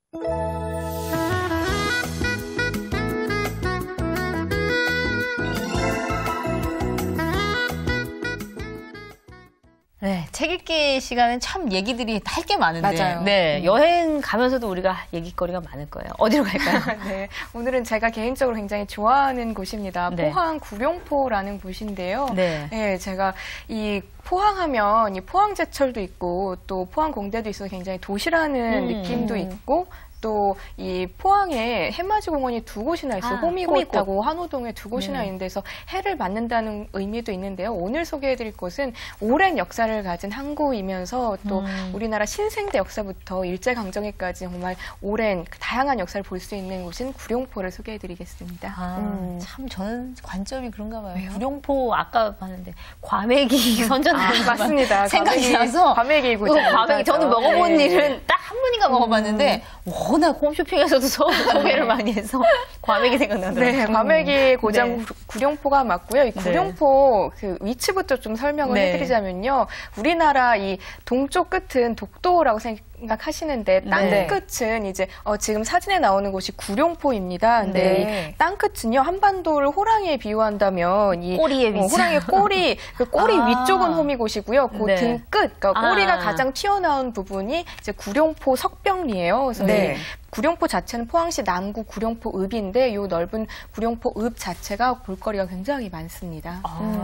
네, 책 읽기 시간은 참 얘기들이 할 게 많은데. 맞아요. 네, 여행 가면서도 우리가 얘기거리가 많을 거예요. 어디로 갈까요? 네, 오늘은 제가 개인적으로 굉장히 좋아하는 곳입니다. 네. 포항 구룡포라는 곳인데요. 네. 네, 제가 이 포항하면 이 포항제철도 있고 또 포항공대도 있어서 굉장히 도시라는 느낌도 있고 또 이 포항에 해맞이 공원이 두 곳이나 있어요. 호미곶하고 한호동에 두 곳이나 있는 데서 해를 맞는다는 의미도 있는데요. 오늘 소개해드릴 곳은 오랜 역사를 가진 항구이면서 또 우리나라 신생대 역사부터 일제강점기까지 정말 오랜 다양한 역사를 볼 수 있는 곳인 구룡포를 소개해드리겠습니다. 참 저는 관점이 그런가 봐요. 왜요? 구룡포 아까 봤는데 과메기 선전하는 맞습니다. 생각이 나서 과메기 고장. 과메기 저는 먹어본 일은 딱 한 번인가 먹어봤는데 워낙 홈쇼핑에서도 소개를 많이 해서 과메기 생각나더라고요. 네, 과메기 고장 구룡포가 맞고요. 이 구룡포 그 위치부터 좀 설명을 해드리자면요. 우리나라 이 동쪽 끝은 독도라고 생각하시는데 땅 끝은 이제 지금 사진에 나오는 곳이 구룡포입니다. 근데 이 땅 끝은요 한반도를 호랑이에 비유한다면 이 꼬리에 호랑이의 꼬리 그 꼬리 위쪽은 호미곶이고요. 그 등 끝, 그러니까 꼬리가 가장 튀어나온 부분이 이제 구룡포 석병리예요. 그래서 구룡포 자체는 포항시 남구 구룡포읍인데 이 넓은 구룡포읍 자체가 볼거리가 굉장히 많습니다.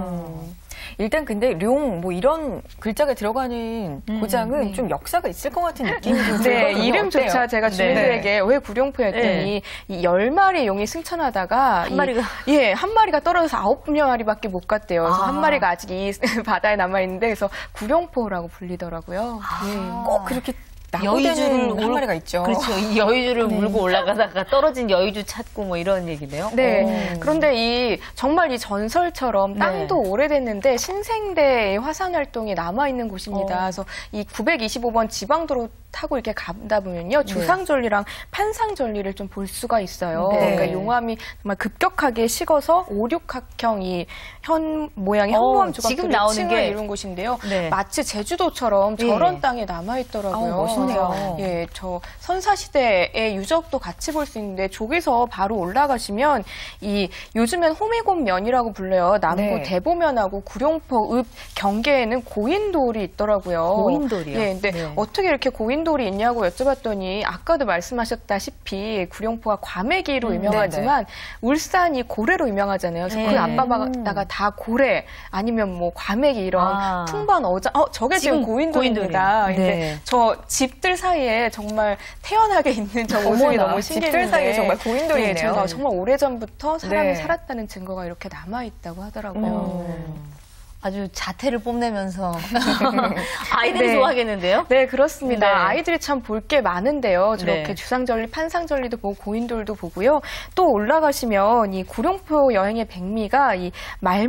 일단 근데 룡 뭐 이런 글자가 들어가는 고장은 좀 역사가 있을 것 같은 느낌이 좀 들거든요. 이름조차 제가 주민들에게 왜 구룡포였더니 이 10마리 용이 승천하다가 한 마리가 떨어져서 9마리밖에 못 갔대요. 그래서 한 마리가 아직 이 바다에 남아 있는데 그래서 구룡포라고 불리더라고요. 꼭 그렇게 여의주를 한 마리가 있죠. 그렇죠. 이 여의주를 물고 올라가다가 떨어진 여의주 찾고 뭐 이런 얘기네요. 네. 그런데 정말 이 전설처럼 땅도 오래됐는데 신생대의 화산 활동이 남아 있는 곳입니다. 그래서 이 925번 지방도로 타고 이렇게 가다 보면요. 주상절리랑 판상절리를 좀 볼 수가 있어요. 그러니까 용암이 정말 급격하게 식어서 오륙학형 이 현 모양의 현무암 조각들이 층을 이룬 곳인데요. 마치 제주도처럼 저런 땅에 남아 있더라고요. 멋있네요. 예, 저 선사시대의 유적도 같이 볼 수 있는데 저기서 바로 올라가시면 이 요즘엔 호미곶면이라고 불려요. 남구 대보면하고 구룡포 읍 경계에는 고인돌이 있더라고요. 고인돌이요? 예, 근데 어떻게 이렇게 고인돌이 있냐고 여쭤봤더니 아까도 말씀하셨다시피 구룡포가 과메기로 유명하지만 울산이 고래로 유명하잖아요. 그래서 그 앞바다가 다 고래 아니면 뭐 과메기 이런 풍부한 어장. 저게 지금 고인돌입니다. 근데 저 집들 사이에 정말 태연하게 있는 저 모습이 너무 신기했는데 집들 사이에 정말 고인돌이네요. 제가 정말 오래전부터 사람이 살았다는 증거가 이렇게 남아있다고 하더라고요. 아주 자태를 뽐내면서 아이들이 좋아하겠는데요? 네, 그렇습니다. 아이들이 참 볼 게 많은데요. 저렇게 주상절리, 판상절리도 보고 고인돌도 보고요. 또 올라가시면 이 구룡포 여행의 백미가 이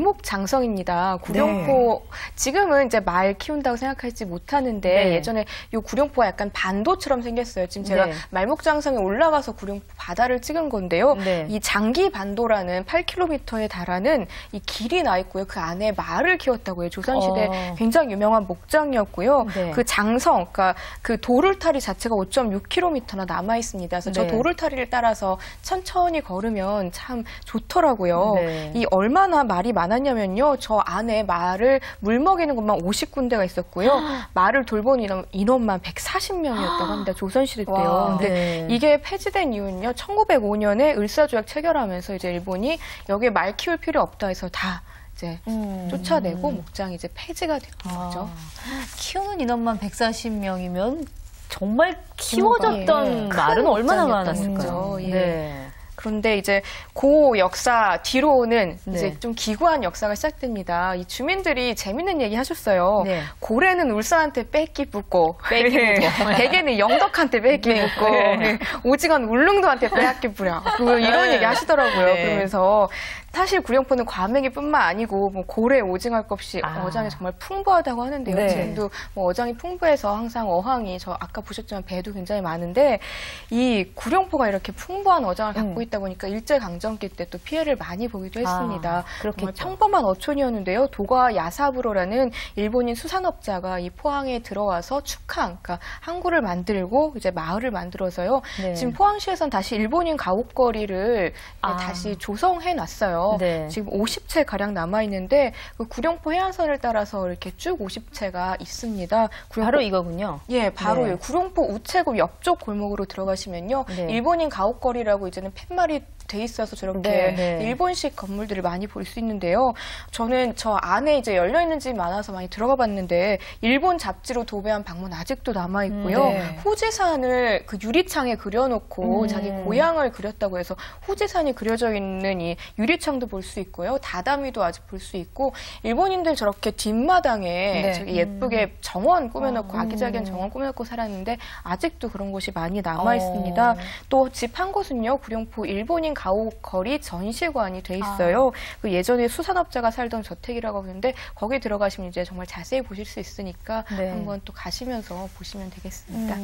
말목장성입니다. 구룡포 지금은 이제 말 키운다고 생각하지 못하는데 예전에 이 구룡포가 약간 반도처럼 생겼어요. 지금 제가 말목장성에 올라가서 구룡포 바다를 찍은 건데요. 이 장기반도라는 8km에 달하는 이 길이 나 있고요. 그 안에 말을 키웠다고 해요. 조선시대 굉장히 유명한 목장이었고요. 그 장성, 그러니까 그 도를타리 자체가 5.6km나 남아 있습니다. 그래서 저 도를타리를 따라서 천천히 걸으면 참 좋더라고요. 이 얼마나 말이 많았냐면요. 저 안에 말을 물 먹이는 것만 50군데가 있었고요. 말을 돌본 인원만 140명이었다고 합니다. 조선시대 때요. 근데 이게 폐지된 이유는요. 1905년에 을사조약 체결하면서 이제 일본이 여기에 말 키울 필요 없다 해서 다 이제 쫓아내고 목장이 이제 폐지가 된 거죠. 키우는 인원만 140명이면 정말 키워졌던 말은 얼마나 많았을까요? 그런데 이제 그 역사 뒤로는 이제 좀 기구한 역사가 시작됩니다. 이 주민들이 재밌는 얘기 하셨어요. 고래는 울산한테 뺏기 붙고 대게는 영덕한테 뺏기 붙고 오징어는 울릉도한테 빼앗기 부려. 이런 얘기 하시더라고요. 그러면서 사실 구룡포는 과메기뿐만 아니고 뭐 고래, 오징어 값이 어장이 정말 풍부하다고 하는데요. 네. 지금도 뭐 어장이 풍부해서 항상 어항이 저 아까 보셨지만 배도 굉장히 많은데 이 구룡포가 이렇게 풍부한 어장을 갖고 있다 보니까 일제강점기 때 또 피해를 많이 보기도 했습니다. 정말 평범한 어촌이었는데요. 도가 야사부로라는 일본인 수산업자가 이 포항에 들어와서 축항, 그러니까 항구를 만들고 이제 마을을 만들어서요. 네. 지금 포항시에선 다시 일본인 가옥거리를 다시 조성해 놨어요. 네. 지금 50채 가량 남아 있는데 그 구룡포 해안선을 따라서 이렇게 쭉 50채가 있습니다. 바로 이거군요. 예, 바로 네. 구룡포 우체국 옆쪽 골목으로 들어가시면요. 네. 일본인 가옥거리라고 이제는 팻말이 돼 있어서 저렇게 네. 일본식 건물들을 많이 볼 수 있는데요. 저는 저 안에 이제 열려 있는 집이 많아서 많이 들어가 봤는데 일본 잡지로 도배한 방문 아직도 남아 있고요. 네. 후지산을 그 유리창에 그려놓고 자기 고향을 그렸다고 해서 후지산이 그려져 있는 이 유리창도 볼 수 있고요. 다다미도 아직 볼 수 있고 일본인들 저렇게 뒷마당에 네. 저기 예쁘게 정원 꾸며놓고 아기자기한 정원 꾸며놓고 살았는데 아직도 그런 곳이 많이 남아 있습니다. 또 집 한 곳은요. 구룡포 일본인 가옥거리 전시관이 돼 있어요. 그 예전에 수산업자가 살던 저택이라고 하는데 거기 들어가시면 이제 정말 자세히 보실 수 있으니까 네. 한번 또 가시면서 보시면 되겠습니다.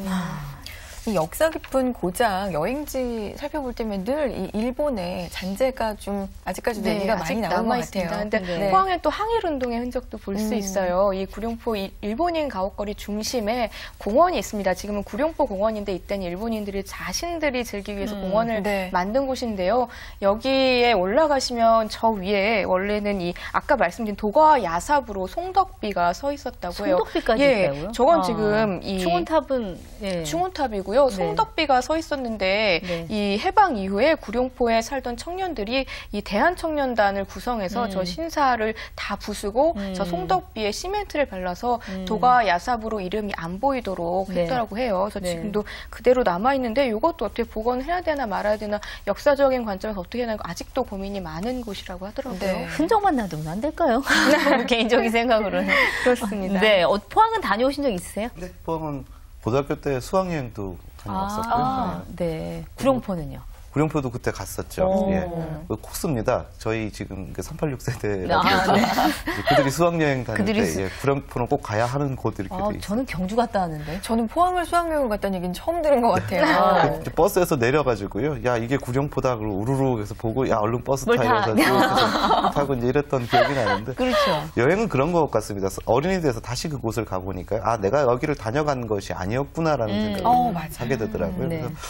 이 역사 깊은 고장 여행지 살펴볼 때면 늘 이 일본의 잔재가 좀 아직까지도 얘기가 많이 나오는 것 있습니다. 같아요. 근데 네. 포항에 또 항일운동의 흔적도 볼 수 있어요. 이 구룡포 일본인 가옥거리 중심에 공원이 있습니다. 지금은 구룡포 공원인데 이때는 일본인들이 자신들이 즐기기 위해서 공원을 네. 만든 곳인데요. 여기에 올라가시면 저 위에 원래는 이 아까 말씀드린 도가 야사부로 송덕비가 서 있었다고 해요. 송덕비까지 예, 있다고요? 저건 지금 이 충원탑은 충원탑이고요. 송덕비가 서 있었는데 네. 이 해방 이후에 구룡포에 살던 청년들이 이 대한청년단을 구성해서 저 신사를 다 부수고 저 송덕비에 시멘트를 발라서 도가 야사부로 이름이 안 보이도록 네. 했더라고 해요. 그래서 네. 지금도 그대로 남아 있는데 이것도 어떻게 복원해야 되나 말아야 되나 역사적인 관점에서 어떻게 해야 되나 아직도 고민이 많은 곳이라고 하더라고요. 네. 흔적만 놔두면 안 될까요? 개인적인 생각으로는. 그렇습니다. 네, 포항은 다녀오신 적 있으세요? 네, 포항은 고등학교 때 수학여행도 다녀왔었고요. 네. 구룡포는요? 구룡포도 그때 갔었죠. 오. 예. 그 코스입니다. 저희 지금 386 세대라고 네. 그들이 수학여행 다닐 그들이 때 구룡포는 꼭 가야 하는 곳 이렇게 돼 있어요. 저는 경주 갔다 왔는데. 저는 포항을 수학여행을 갔다는 얘기는 처음 들은 것 같아요. 이제 버스에서 내려가지고요. 야, 이게 구룡포다. 그리고 우르르 해서 보고, 야, 얼른 버스 뭘 타요. 타. 그래서 타고 이제 이랬던 기억이 나는데. 그렇죠. 여행은 그런 것 같습니다. 어린이 돼서 다시 그곳을 가보니까, 아, 내가 여기를 다녀간 것이 아니었구나라는 생각을 하게 되더라고요. 네. 그래서,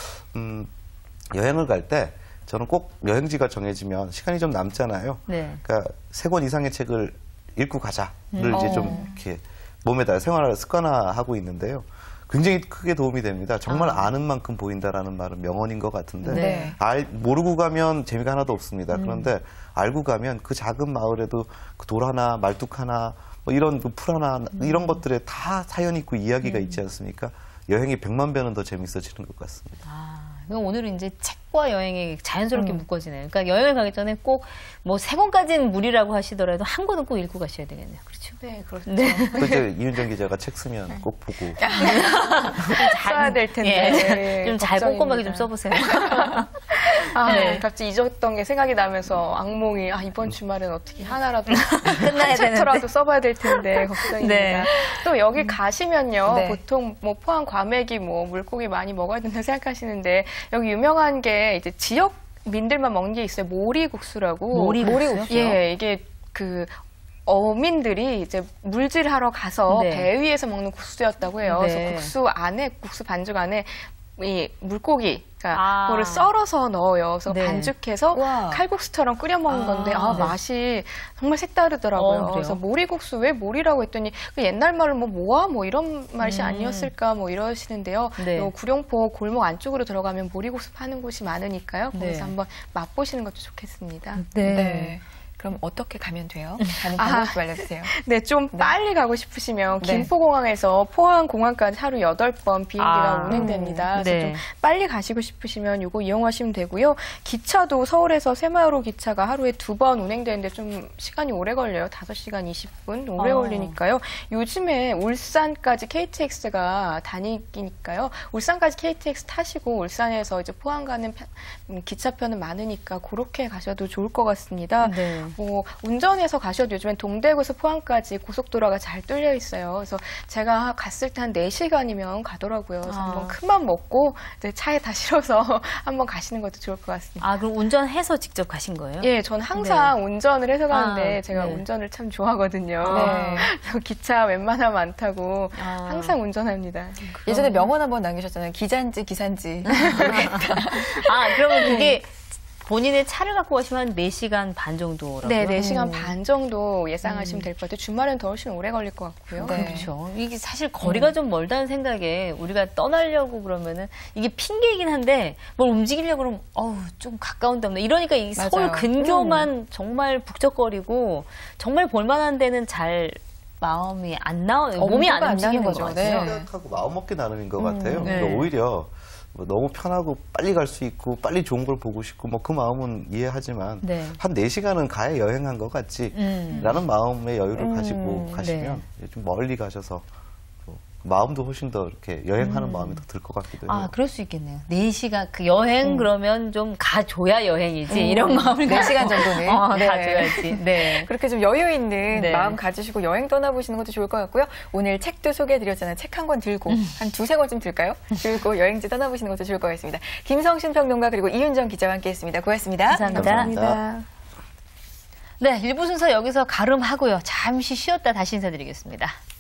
여행을 갈 때, 저는 꼭 여행지가 정해지면 시간이 좀 남잖아요. 네. 그러니까 3권 이상의 책을 읽고 가자를 이제 좀 이렇게 몸에다 생활을 습관화하고 있는데요. 굉장히 크게 도움이 됩니다. 정말 아는 만큼 보인다라는 말은 명언인 것 같은데 네. 모르고 가면 재미가 하나도 없습니다. 그런데 알고 가면 그 작은 마을에도 그 돌 하나, 말뚝 하나, 뭐 이런 그 풀 하나 이런 것들에 다 사연 있고 이야기가 있지 않습니까? 여행이 100만 배는 더 재밌어지는 것 같습니다. 그럼 오늘은 이제 책과 여행이 자연스럽게 묶어지네요. 그러니까 여행을 가기 전에 꼭 뭐 3권까지는 무리라고 하시더라도 한 권은 꼭 읽고 가셔야 되겠네요. 그렇죠? 네, 그렇죠. 네. 그 이제 이윤정 기자가 책 쓰면 꼭 보고. 써야 될 텐데. 좀 잘 걱정입니다. 꼼꼼하게 좀 써보세요. 네. 갑자기 잊었던 게 생각이 나면서 악몽이 이번 주말은 어떻게 하나라도 끝나야 한 챕터라도 되는데. 써봐야 될 텐데 걱정입니다. 네. 또 여기 가시면요. 네. 보통 뭐 포항 과메기 뭐 물고기 많이 먹어야 된다 생각하시는데 여기 유명한 게 이제 지역 민들만 먹는 게 있어요. 모리국수라고. 모리국수요? 예, 이게 그 어민들이 이제 물질하러 가서 네. 배 위에서 먹는 국수였다고 해요. 네. 그래서 국수 안에 국수 반죽 안에 이 물고기 그러니까 아. 그거를 썰어서 넣어요. 그래서 네. 반죽해서 우와. 칼국수처럼 끓여 먹는 건데 네. 맛이 정말 색다르더라고요. 그래요? 그래서 모리국수 왜 모리라고 했더니 그 옛날 말로 뭐 모아 뭐 이런 맛이 아니었을까 뭐 이러시는데요. 네. 요 구룡포 골목 안쪽으로 들어가면 모리국수 파는 곳이 많으니까요. 거기서 네. 한번 맛보시는 것도 좋겠습니다. 네. 네. 그럼 어떻게 가면 돼요? 가는 방법 좀 알려주세요. 네, 좀 빨리 가고 싶으시면 네. 김포공항에서 포항공항까지 하루 8번 비행기가 운행됩니다. 그래서 네. 좀 빨리 가시고 싶으시면 이거 이용하시면 되고요. 기차도 서울에서 새마을호 기차가 하루에 2번 운행되는데 좀 시간이 오래 걸려요. 5시간 20분 오래 걸리니까요. 요즘에 울산까지 KTX가 다니니까요. 울산까지 KTX 타시고 울산에서 이제 포항 가는 기차편은 많으니까 그렇게 가셔도 좋을 것 같습니다. 네. 뭐 운전해서 가셔도 요즘엔 동대구에서 포항까지 고속도로가 잘 뚫려 있어요. 그래서 제가 갔을 때 한 4시간이면 가더라고요. 그래서 한번 큰맘 먹고 이제 차에 다 실어서 한번 가시는 것도 좋을 것 같습니다. 아, 그럼 운전해서 직접 가신 거예요? 예, 전 항상 운전을 해서 가는데 제가 네. 운전을 참 좋아하거든요. 네. 그래서 기차 웬만하면 안 타고 아. 항상 운전합니다. 예전에 명언 한번 남기셨잖아요. 기잔지, 기산지. 아, 그러면 그게 본인의 차를 갖고 가시면 한 4시간 반 정도라고요? 네, 4시간 반 정도 예상하시면 될 것 같아요. 주말엔 더 훨씬 오래 걸릴 것 같고요. 네. 그렇죠. 이게 사실 거리가 좀 멀다는 생각에 우리가 떠나려고 그러면은 이게 핑계이긴 한데 뭘 움직이려고 그러면 좀 가까운데 없네. 이러니까 이 맞아요. 서울 근교만 정말 북적거리고 정말 볼만한 데는 잘 마음이 안 몸이 안 엄두가 안 움직이는 나는 거죠. 거죠. 네. 생각하고 마음먹기 나름인 것 같아요. 네. 그러니까 오히려 뭐 너무 편하고 빨리 갈 수 있고 빨리 좋은 걸 보고 싶고 뭐 그 마음은 이해하지만 네. 한 4시간은 가야 여행한 것 같지 라는 마음의 여유를 가지고 가시면 좀 멀리 가셔서 또 마음도 훨씬 더 이렇게 여행하는 마음이 더 들 것 같기도 해요. 아, 그럴 수 있겠네요. 4시간, 그 여행 그러면 좀 가줘야 여행이지. 이런 마음을 4시간 정도는. 네. 가줘야지. 네. 그렇게 좀 여유 있는 네. 마음 가지시고 여행 떠나보시는 것도 좋을 것 같고요. 오늘 책도 소개해드렸잖아요. 책 한 권 들고 한 2-3권쯤 들까요? 들고 여행지 떠나보시는 것도 좋을 것 같습니다. 김성신 평론가 그리고 이윤정 기자와 함께했습니다. 고맙습니다. 감사합니다. 네, 1부 순서 여기서 가름하고요. 잠시 쉬었다 다시 인사드리겠습니다.